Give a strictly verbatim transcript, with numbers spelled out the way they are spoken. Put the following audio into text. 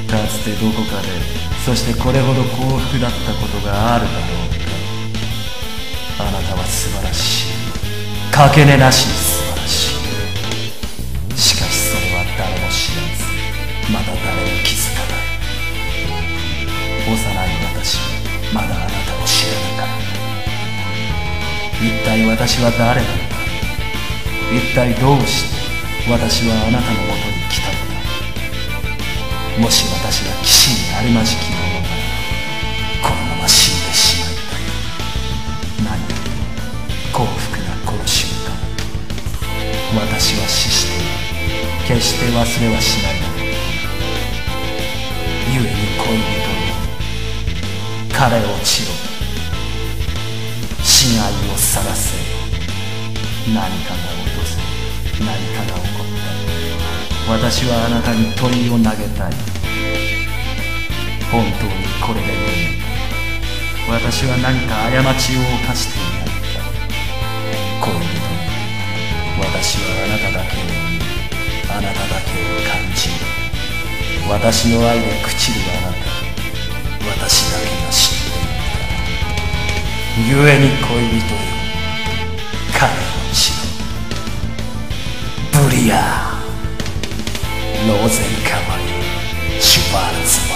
かつてどこかで、そしてこれほど幸福だったことがあるだろうか。あなたは素晴らしい、かけねなしに素晴らしい。しかしそれは誰も知らず、また誰も気づかない。幼い私はまだあなたを知らなかった。一体私は誰なのか。一体どうして私はあなたのもとに来たのか。もし私が騎士にあるまじきものなら、このまま死んでしまいたい。何より幸福なこの瞬間、私は死して決して忘れはしないだろう。故に恋人よ、彼を散ろ、死骸を探せ。何かが落とせ、何かが起こった。私はあなたに問いを投げたい。本当にこれでいい。私は何か過ちを犯していないか。恋人よ、私はあなただけを見、あなただけを感じる。私の愛で朽ちるあなた、私だけが知っているから。故に恋人よ、彼を知ろ。ブリアーローゼンカバリーシュバルツ。